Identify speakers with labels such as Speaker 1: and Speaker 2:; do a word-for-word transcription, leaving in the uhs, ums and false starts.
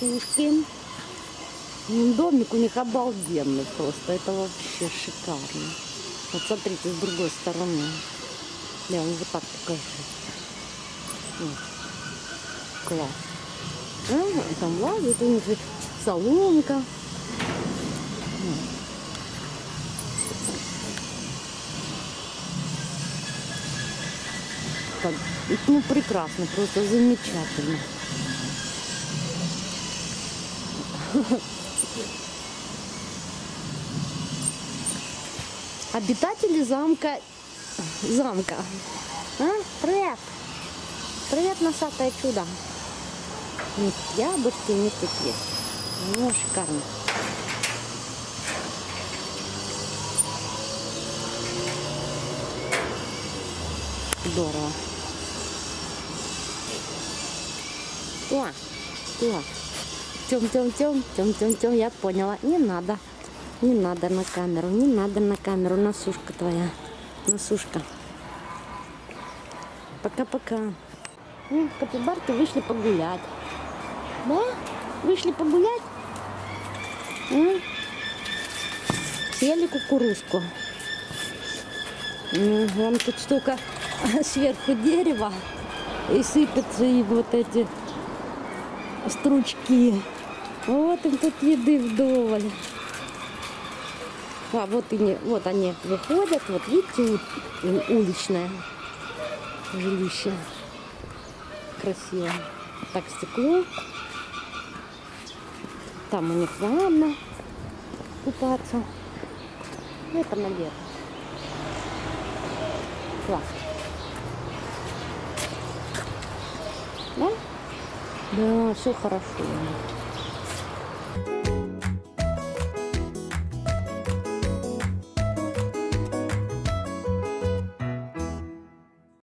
Speaker 1: носушки. Домик у них обалденный просто. Это вообще шикарно. Вот смотрите, с другой стороны. Я вам вот так покажу. Вот. Класс. А, там лазит у них соломка. Так, ну прекрасно, просто замечательно. Обитатели замка. Замка. А? Привет! Привет, носатое чудо. Нет яблочки, нет тут есть. Ну, шикарно. Здорово. О, о. Тем, тем, тем, тем, тем, тем, я поняла. Не надо. Не надо на камеру, не надо на камеру. Носушка твоя. Носушка. Пока-пока. Ну, капибарки вышли погулять. Да? Вышли погулять? М? Съели кукурузку. М, вон тут столько сверху дерева. И сыпятся и вот эти стручки. Вот им тут еды вдоволь. А вот, и не, вот они выходят. Вот видите, уличное жилище. Красиво. Так, стекло. Там у них манна купаться. Это наверх. Класс. Да? Да, все хорошо.